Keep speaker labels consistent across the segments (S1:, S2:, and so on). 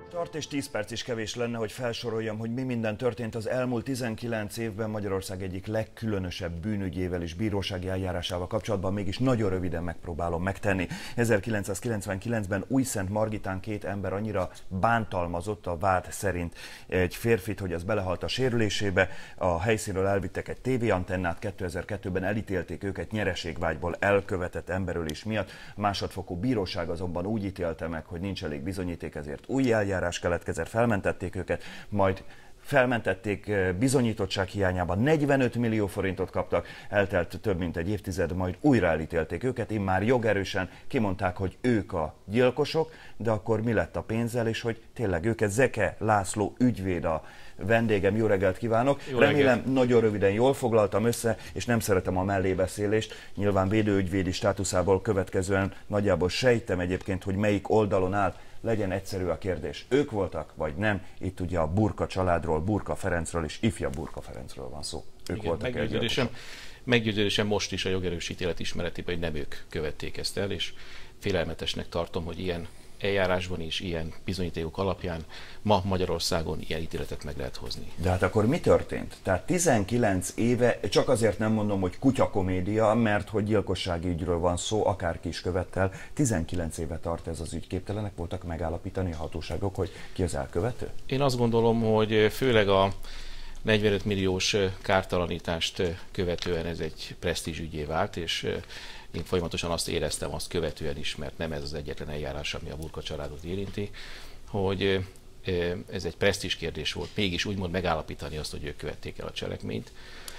S1: Tart és 10 perc is kevés lenne, hogy felsoroljam, hogy mi minden történt az elmúlt 19 évben Magyarország egyik legkülönösebb bűnügyével és bírósági eljárásával kapcsolatban, mégis nagyon röviden megpróbálom megtenni. 1999-ben Újszentmargitán 2 ember annyira bántalmazott a vád szerint egy férfit, hogy az belehalt a sérülésébe. A helyszínről elvittek egy tévéantennát, 2002-ben elítélték őket nyereségvágyból elkövetett emberölés miatt. A másodfokú bíróság azonban úgy ítélte meg, hogy nincs elég bizonyíték, ezért új eljárás keletkezett, felmentették őket, majd felmentették bizonyítottság hiányában, 45 millió forintot kaptak, eltelt több mint egy évtized, majd újra elítélték őket, immár jogerősen kimondták, hogy ők a gyilkosok, de akkor mi lett a pénzzel, és hogy tényleg őket. Zeke László ügyvéd a vendégem, jó reggelt kívánok! Remélem nagyon röviden jól foglaltam össze, és nem szeretem a mellébeszélést, nyilván védőügyvédi státuszából következően nagyjából sejtem egyébként, hogy melyik oldalon áll. Legyen egyszerű a kérdés, ők voltak, vagy nem? Itt ugye a Burka családról, Burka Ferencről és ifja Burka Ferencről van szó. Ők
S2: igen,
S1: voltak
S2: meggyőződésem most is a jogerős ítélet ismeretében, hogy nem ők követték ezt el, és félelmetesnek tartom, hogy ilyen eljárásban és ilyen bizonyítékok alapján ma Magyarországon ilyen ítéletet meg lehet hozni.
S1: De hát akkor mi történt? Tehát 19 éve, csak azért nem mondom, hogy kutyakomédia, mert hogy gyilkossági ügyről van szó, akárki is követtel, 19 éve tart ez az ügy. Képtelenek voltak megállapítani a hatóságok, hogy ki az elkövető?
S2: Én azt gondolom, hogy főleg a 45 milliós kártalanítást követően ez egy presztízs ügyé vált, és én folyamatosan azt éreztem, azt követően is, mert nem ez az egyetlen eljárás, ami a Burka családot érinti, hogy ez egy presztízs kérdés volt, mégis úgymond megállapítani azt, hogy ők követték el a cselekményt.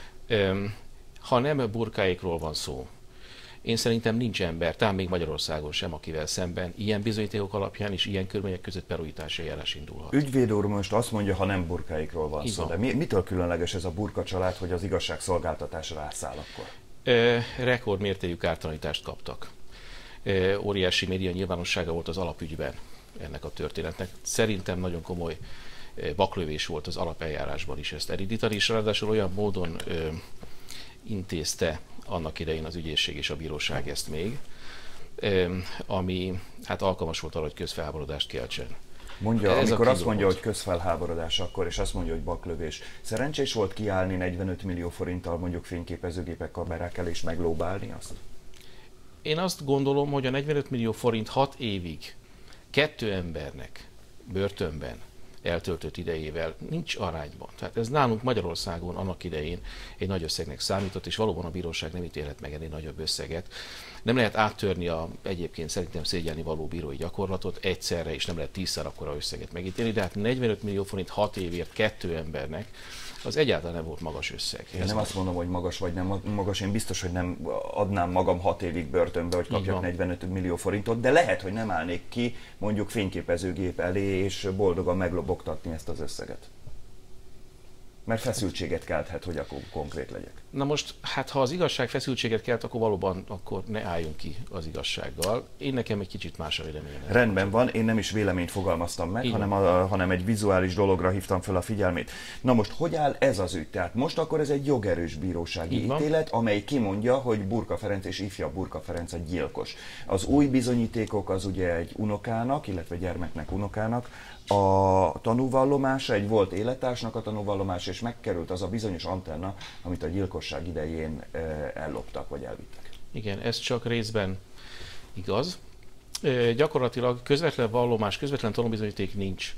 S2: Ha nem burkáikról van szó, én szerintem nincs ember, talán még Magyarországon sem, akivel szemben ilyen bizonyítékok alapján és ilyen körülmények között peruítási eljárás indulhat.
S1: Ügyvéd úr most azt mondja, ha nem burkáikról van szó, de mitől különleges ez a Burka család, hogy az igazságszolgáltatás rászáll akkor?
S2: Rekordmértékű kártalanítást kaptak. Óriási média nyilvánossága volt az alapügyben ennek a történetnek. Szerintem nagyon komoly baklövés volt az alapeljárásban is ezt elindítani, és ráadásul olyan módon intézte annak idején az ügyészség és a bíróság ezt még, ami hát alkalmas volt arra, hogy közfelháborodást keltsen.
S1: Mondja, amikor azt mondja, hogy közfelháborodás akkor, és azt mondja, hogy baklövés. Szerencsés volt kiállni 45 millió forinttal mondjuk fényképezőgépek, kamerák elé és meglóbálni azt?
S2: Én azt gondolom, hogy a 45 millió forint 6 évig 2 embernek börtönben eltöltött idejével nincs arányban. Tehát ez nálunk Magyarországon annak idején egy nagy összegnek számított, és valóban a bíróság nem ítélhet meg ennél nagyobb összeget. Nem lehet áttörni a egyébként szerintem szégyelni való bírói gyakorlatot egyszerre, és nem lehet 10-szer akkora összeget megítélni, de hát 45 millió forint 6 évért 2 embernek, az egyáltalán nem volt magas összeg.
S1: Én nem azt mondom, hogy magas vagy nem magas, én biztos, hogy nem adnám magam 6 évig börtönbe, hogy kapjak 45 millió forintot, de lehet, hogy nem állnék ki mondjuk fényképezőgép elé, és boldogan meglobogtatni ezt az összeget. Mert feszültséget kelthet, hogy akkor konkrét legyek.
S2: Na most, hát ha az igazság feszültséget kelt, akkor valóban akkor ne álljunk ki az igazsággal. Én nekem egy kicsit más a véleményem.
S1: Rendben van, én nem is véleményt fogalmaztam meg, hanem egy vizuális dologra hívtam fel a figyelmét. Na most, hogy áll ez az ügy? Tehát most akkor ez egy jogerős bírósági ítélet, amely kimondja, hogy Burka Ferenc és ifja Burka Ferenc a gyilkos. Az új bizonyítékok az ugye egy unokának, illetve gyermeknek unokának a tanúvallomása, egy volt élettársnak a tanúvallomása, és megkerült az a bizonyos antenna, amit a gyilkosság idején elloptak vagy elvittek. Igen,
S2: ez csak részben igaz. Gyakorlatilag közvetlen vallomás, közvetlen tanúbizonyíték nincs.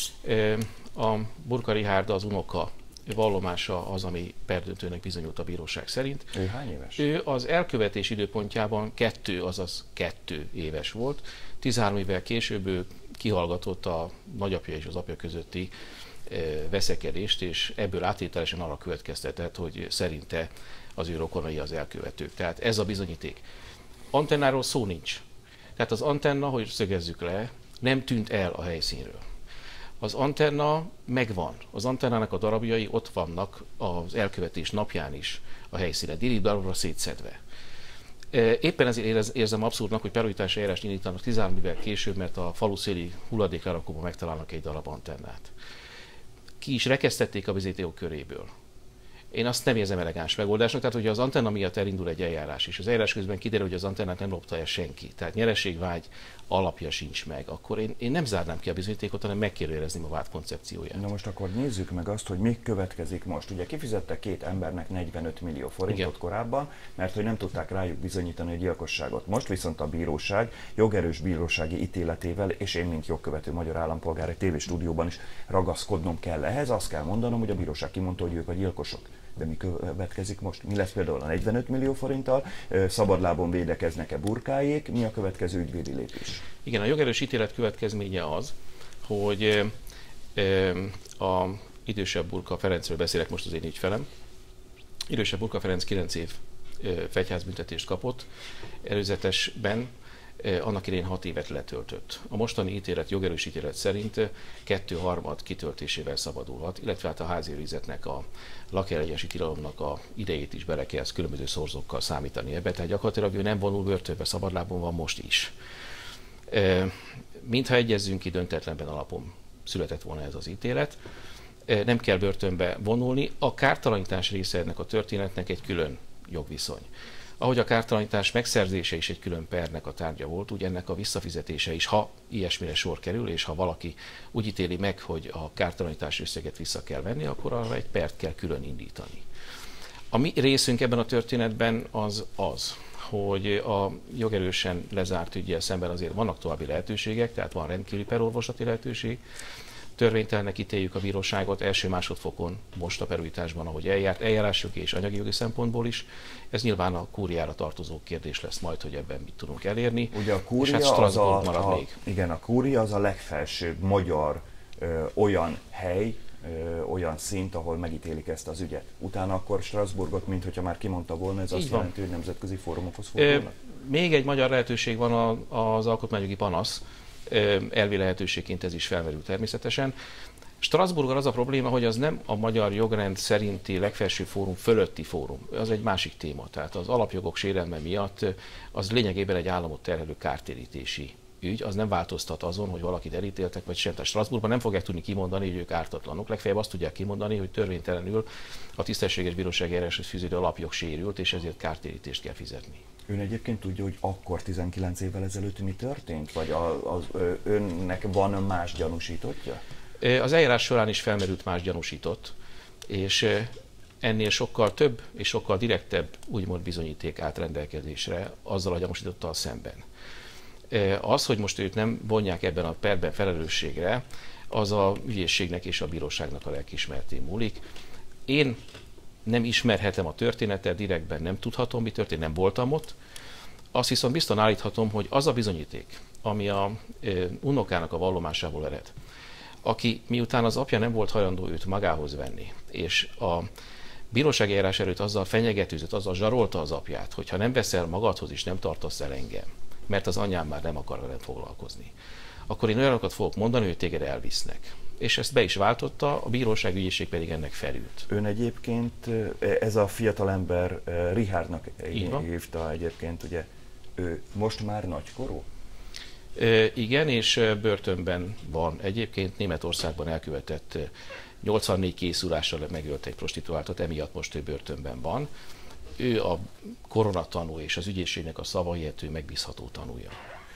S2: A Burka Richárd, az unoka vallomása az, ami perdöntőnek bizonyult a bíróság szerint.
S1: Ő hány éves?
S2: Ő az elkövetés időpontjában 2 éves volt. 13 évvel később ő kihallgatott a nagyapja és az apja közötti veszekedést, és ebből áttételesen arra következtetett, hogy szerinte az ő rokonai az elkövetők. Tehát ez a bizonyíték. Antennáról szó nincs. Tehát az antenna, hogy szögezzük le, nem tűnt el a helyszínről. Az antenna megvan. Az antennának a darabjai ott vannak az elkövetés napján is a helyszínen, déli darabra szétszedve. Éppen ezért érzem abszurdnak, hogy peruítási eljárást indítanak 13 évvel később, mert a faluszéli hulladéklerakóban megtalálnak egy darab antennát. Ki is rekesztették a bizonyítékok köréből. Én azt nem érzem elegáns megoldásnak, tehát hogyha az Antenna miatt elindul egy eljárás, és az eljárás közben kiderül, hogy az Antennát nem lopta el senki, tehát nyereségvágy alapja sincs meg, akkor én nem zárnám ki a bizonyítékot, hanem megkérdőjelezném a vád koncepcióját.
S1: Na most akkor nézzük meg azt, hogy mi következik most. Ugye kifizettek két embernek 45 millió forintot igen. korábban, mert hogy nem tudták rájuk bizonyítani a gyilkosságot. Most viszont a bíróság jogerős bírósági ítéletével, és én, mint jogkövető magyar állampolgár egy tévéstúdióban is ragaszkodnom kell ehhez, azt kell mondanom, hogy a bíróság kimondta, hogy ők a gyilkosok. De mi következik most? Mi lesz például a 45 millió forinttal? Szabadlábon védekeznek-e burkáék? Mi a következő ügyvédi lépés?
S2: Igen, a jogerős ítélet következménye az, hogy a idősebb Burka Ferencről beszélek most az én ügyfelem. Idősebb Burka Ferenc 9 év fegyházbüntetést kapott, előzetesben annak idején 6 évet letöltött. A mostani ítélet, jogerős ítélet szerint 2/3 kitöltésével szabadulhat, illetve hát a házőrizetnek, a lakhelyregyesi tilalomnak a idejét is bele kell különböző szorzókkal számítani ebbe, tehát gyakorlatilag ő nem vonul börtönbe, szabadlábon van most is. Mintha egyezzünk ki, döntetlenben alapon született volna ez az ítélet, nem kell börtönbe vonulni, a kártalanítás része ennek a történetnek egy külön jogviszony. Ahogy a kártalanítás megszerzése is egy külön pernek a tárgya volt, úgy ennek a visszafizetése is, ha ilyesmire sor kerül, és ha valaki úgy ítéli meg, hogy a kártalanítás összeget vissza kell venni, akkor arra egy pert kell külön indítani. A mi részünk ebben a történetben az, hogy a jogerősen lezárt üggyel szemben azért vannak további lehetőségek, tehát van rendkívüli perorvoslati lehetőség, törvénytelennek ítéljük a bíróságot első-másodfokon most a perújításban, ahogy eljárt, eljárásjogi és anyagi jogi szempontból is. Ez nyilván a kúriára tartozó kérdés lesz majd, hogy ebben mit tudunk elérni.
S1: Ugye a kúria,
S2: és hát
S1: igen, a kúria az a legfelsőbb magyar olyan hely, olyan szint, ahol megítélik ezt az ügyet. Utána akkor Strasbourgot, mint hogyha már kimondta volna, ez azt jelenti, hogy nemzetközi fórumokhoz fordulnak?
S2: Még egy magyar lehetőség van az alkotmányjogi panasz, elvi lehetőségként ez is felmerül természetesen. Strasbourggal az a probléma, hogy az nem a magyar jogrend szerinti legfelső fórum fölötti fórum, az egy másik téma. Tehát az alapjogok sérelme miatt az lényegében egy államot terhelő kártérítési ügy, az nem változtat azon, hogy valakit elítéltek, vagy sem. Tehát Strasbourgban nem fogják tudni kimondani, hogy ők ártatlanok. Legfeljebb azt tudják kimondani, hogy törvénytelenül a tisztességes bírósági eljáráshoz fűződő alapjog sérült, és ezért kártérítést kell fizetni.
S1: Ön egyébként tudja, hogy akkor 19 évvel ezelőtt mi történt? Vagy önnek van más gyanúsítottja?
S2: Az eljárás során is felmerült más gyanúsított, és ennél sokkal több és sokkal direktebb úgymond bizonyíték állt rendelkezésre azzal a gyanúsítottal szemben. Az, hogy most őt nem vonják ebben a perben felelősségre, az a ügyészségnek és a bíróságnak a lelkiismeretén múlik. Én nem ismerhetem a történetet, direktben nem tudhatom, mi történt, nem voltam ott. Azt viszont biztosan állíthatom, hogy az a bizonyíték, ami a unokának a vallomásából ered, aki miután az apja nem volt hajlandó őt magához venni, és a bírósági eljárás előtt azzal fenyegetőzött, azzal zsarolta az apját, hogy ha nem veszel magadhoz és nem tartasz el engem, mert az anyám már nem akar velem foglalkozni, akkor én olyanokat fogok mondani, hogy téged elvisznek. És ezt be is váltotta, a bíróság ügyészség pedig ennek felült.
S1: Ön egyébként, ez a fiatalember Richardnak hívta egyébként, ugye, ő most már nagykorú?
S2: Igen, és börtönben van. Egyébként Németországban elkövetett 84 készülással megölt egy prostituáltat, emiatt most ő börtönben van. Ő a koronatanú és az ügyészségnek a szavahihető, megbízható tanúja.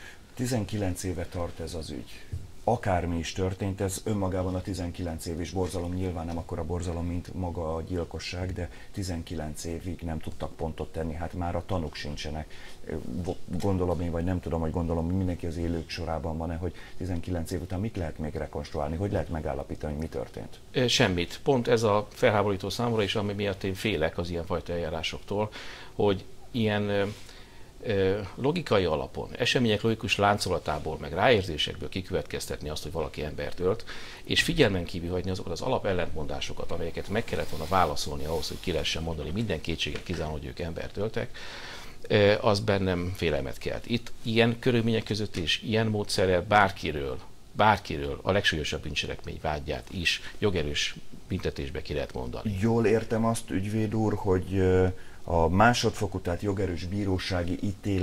S1: 19 éve tart ez az ügy. Akármi is történt, ez önmagában a 19 év is borzalom, nyilván nem akkora borzalom, mint maga a gyilkosság, de 19 évig nem tudtak pontot tenni, hát már a tanúk sincsenek. Gondolom én, vagy nem tudom, hogy gondolom, mindenki az élők sorában van-e, hogy 19 év után mit lehet még rekonstruálni, hogy lehet megállapítani, hogy mi történt?
S2: Semmit. Pont ez a felháborító számomra is, ami miatt én félek az ilyenfajta eljárásoktól, hogy ilyen logikai alapon, események logikus láncolatából, meg ráérzésekből kikövetkeztetni azt, hogy valaki embert ölt, és figyelmen kívül hagyni azokat az alapellentmondásokat, amelyeket meg kellett volna válaszolni ahhoz, hogy ki lehessen mondani minden kétséget kizárólag, hogy ők embert öltek, az bennem félelmet kelt. Itt ilyen körülmények között és ilyen módszerrel bárkiről a legsúlyosabb bűncselekmény vágyát is jogerős büntetésbe ki lehet mondani.
S1: Jól értem azt, ügyvéd úr, hogy a másodfokú, tehát jogerős bírósági ítélet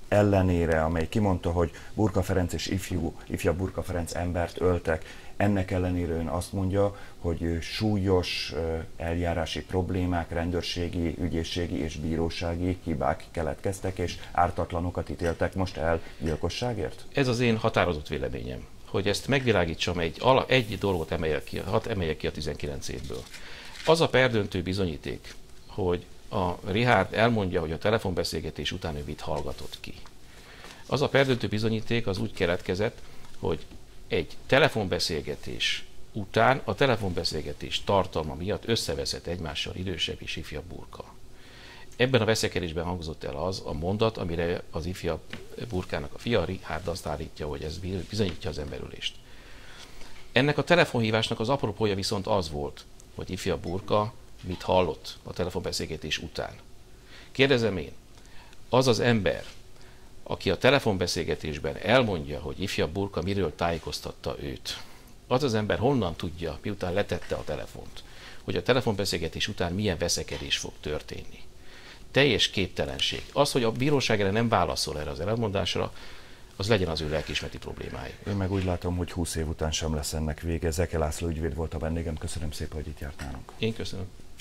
S1: ellenére, amely kimondta, hogy Burka Ferenc és ifjabb Burka Ferenc embert öltek, ennek ellenére ön azt mondja, hogy súlyos eljárási problémák, rendőrségi, ügyészségi és bírósági hibák keletkeztek, és ártatlanokat ítéltek most el gyilkosságért?
S2: Ez az én határozott véleményem, hogy ezt megvilágítsam, egy dolgot emeljek ki a 19 évből. Az a perdöntő bizonyíték, hogy a Richárd elmondja, hogy a telefonbeszélgetés után ő mit hallgatott ki. Az a perdöntő bizonyíték az úgy keletkezett, hogy egy telefonbeszélgetés után a telefonbeszélgetés tartalma miatt összeveszett egymással idősebb és ifjabb Burka. Ebben a veszekedésben hangzott el az a mondat, amire az ifjabb Burkának a fia, Richárd azt állítja, hogy ez bizonyítja az emberölést. Ennek a telefonhívásnak az apropója viszont az volt, hogy ifjabb Burka mit hallott a telefonbeszélgetés után. Kérdezem én, az az ember, aki a telefonbeszélgetésben elmondja, hogy ifjabb Burka miről tájékoztatta őt, az az ember honnan tudja, miután letette a telefont, hogy a telefonbeszélgetés után milyen veszekedés fog történni. Teljes képtelenség. Az, hogy a bíróság erre nem válaszol erre az elmondásra, az legyen az ő lelkiismereti problémája.
S1: Én meg úgy látom, hogy 20 év után sem lesz ennek vége. Zeke László ügyvéd volt a vendégem. Köszönöm szépen, hogy itt járt nálunk.
S2: Én köszönöm.